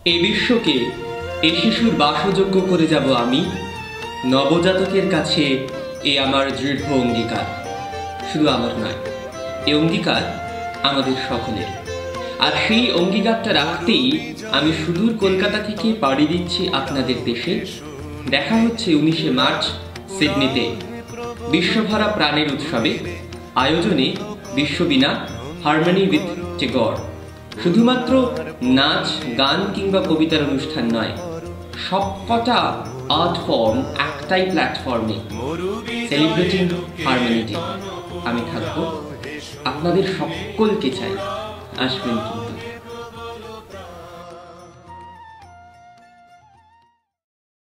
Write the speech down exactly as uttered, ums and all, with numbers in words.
এই বিশ্বকে এই শিশুর বাসযোগ্য করে যাব আমি। নবজাতকের কাছে এ আমার দৃঢ় অঙ্গীকার। শুধু আমার নয়, এ অঙ্গীকার আমাদের সকলের। আর সেই অঙ্গীকারটা রাখতেই আমি সুদূর কলকাতা থেকে পাড়ি দিচ্ছি আপনাদের দেশে। দেখা হচ্ছে উনিশে মার্চ সিডনিতে বিশ্বভরা প্রাণের উৎসবে। আয়োজনে বিশ্ববীণা, হারমনি উইথ টেগর। শুধুমাত্র নাচ, গান কিংবা কবিতার অনুষ্ঠান নয়, সবকটা আর্ট ফর্ম একটাই প্ল্যাটফর্মে, সেলিব্রেটিং হারমোনিটি। আমি থাকবো, আপনাদের সকলকে চাই, আসবেন কি?